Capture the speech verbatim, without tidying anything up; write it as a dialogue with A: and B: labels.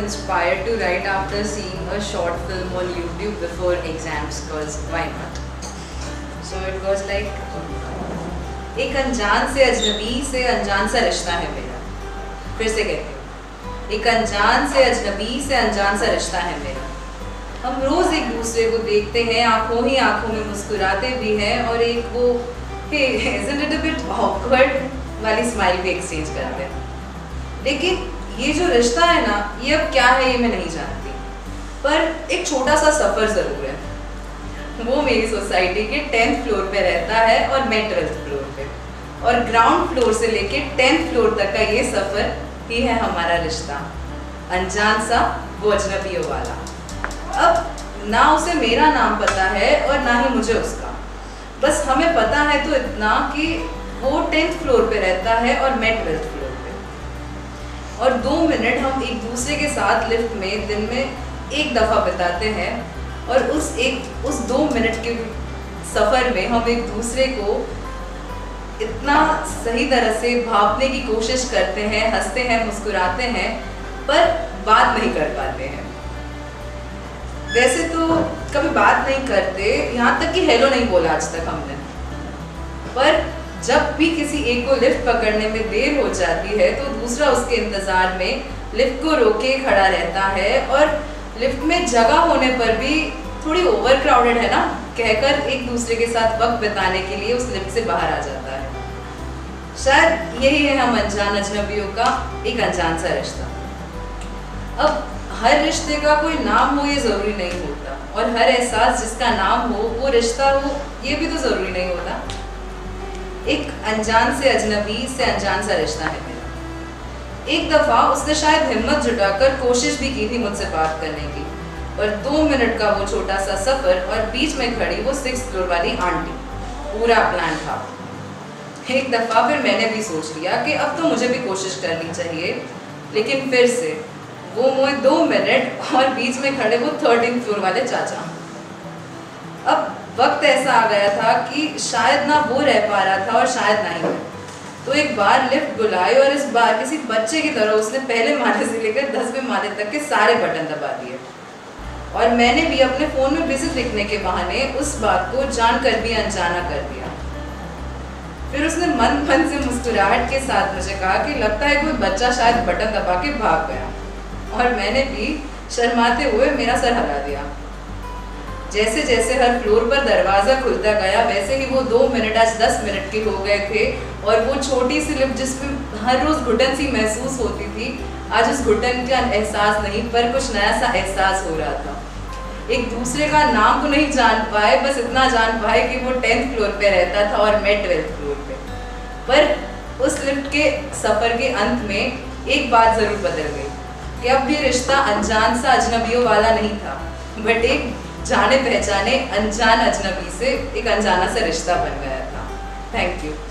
A: inspired to write after seeing a short film on YouTube before exams, because why not? So it was like, एक अनजान से अजनबी से अनजान सा रिश्ता है मेरा। फिर से कहते हैं, एक अनजान से अजनबी से अनजान सा रिश्ता है मेरा। हम रोज एक दूसरे को देखते हैं, आंखों ही आंखों में मुस्कुराते भी हैं, और एक वो hey, isn't it a bit awkward वाली स्माइल भी एक्सचेंज करते हैं। लेकिन ये जो रिश्ता है ना, ये अब क्या है ये मैं नहीं जानती, पर एक छोटा सा सफर जरूर है। वो मेरी सोसाइटी के टेंथ फ्लोर पे रहता है और मैं ट्वेल्थ फ्लोर पे, और ग्राउंड फ्लोर से लेके टेंथ फ्लोर तक का ये सफर ही है हमारा रिश्ता, अनजान सा वो अजनबियों वाला। अब ना उसे मेरा नाम पता है और ना ही मुझे उसका, बस हमें पता है तो इतना कि वो टेंथ फ्लोर पे रहता है और मैं ट्वेल्थ फ्लोर पे, और दो मिनट हम एक दूसरे के साथ लिफ्ट में दिन में एक दफ़ा बिताते हैं, और उस एक उस दो मिनट के सफ़र में हम एक दूसरे को इतना सही तरह से भांपने की कोशिश करते हैं, हंसते हैं, मुस्कुराते हैं, पर बात नहीं कर पाते हैं। वैसे तो कभी बात नहीं करते, यहाँ तक कि हेलो नहीं बोला आज तक हमने, पर जब भी किसी एक को लिफ्ट पकड़ने में देर हो जाती है तो दूसरा उसके इंतज़ार में लिफ्ट को रोके खड़ा रहता है, और लिफ्ट में जगह होने पर भी थोड़ी ओवर क्राउडेड है ना कहकर एक दूसरे के साथ वक्त बिताने के लिए उस लिफ्ट से बाहर आ जाता है। शायद यही है हम अनजान अजनबियों का एक अनजान सा रिश्ता। अब हर रिश्ते का कोई नाम हो ये ज़रूरी नहीं होता, और हर एहसास जिसका नाम हो वो रिश्ता हो ये भी तो ज़रूरी नहीं होता। एक अनजान से अजनबी से अनजान सा रिश्ता है मेरा। एक दफ़ा उसने शायद हिम्मत जुटाकर कोशिश भी की थी मुझसे बात करने की, और दो मिनट का वो छोटा सा सफ़र और बीच में खड़ी वो सिक्स फ्लोर वाली आंटी, पूरा प्लान था। एक दफ़ा फिर मैंने भी सोच लिया कि अब तो मुझे भी कोशिश करनी चाहिए, लेकिन फिर से वो मुझे दो मिनट और बीच में खड़े वो थर्टीन फ्लोर वाले चाचा। अब वक्त ऐसा आ गया था कि शायद ना वो रह पा रहा था और शायद ना ही मैं, तो एक बार लिफ्ट बुलाई, और इस बार किसी बच्चे की तरह उसने पहले माले से लेकर दसवें माले तक के सारे बटन दबा दिए, और मैंने भी अपने फ़ोन में बिजी दिखने के बहाने उस बात को जानकर भी अनजाना कर दिया। फिर उसने मन मन से मुस्कुराहट के साथ मुझे कहा कि लगता है कोई बच्चा शायद बटन दबा के भाग गया, और मैंने भी शर्माते हुए मेरा सर हिला दिया। जैसे जैसे हर फ्लोर पर दरवाज़ा खुलता गया, वैसे ही वो दो मिनट आज दस मिनट के हो गए थे, और वो छोटी सी लिफ्ट जिसमें हर रोज़ घुटन सी महसूस होती थी, आज उस घुटन का एहसास नहीं पर कुछ नया सा एहसास हो रहा था। एक दूसरे का नाम तो नहीं जान पाए, बस इतना जान पाए कि वो टेंथ फ्लोर पे रहता था और मैं ट्वेल्थ फ्लोर पे। पर उस लिफ्ट के सफ़र के अंत में एक बात ज़रूर बदल गई कि अब ये रिश्ता अनजान सा अजनबियों वाला नहीं था, बट एक जाने पहचाने अनजान अजनबी से एक अनजाना सा रिश्ता बन गया था। Thank you.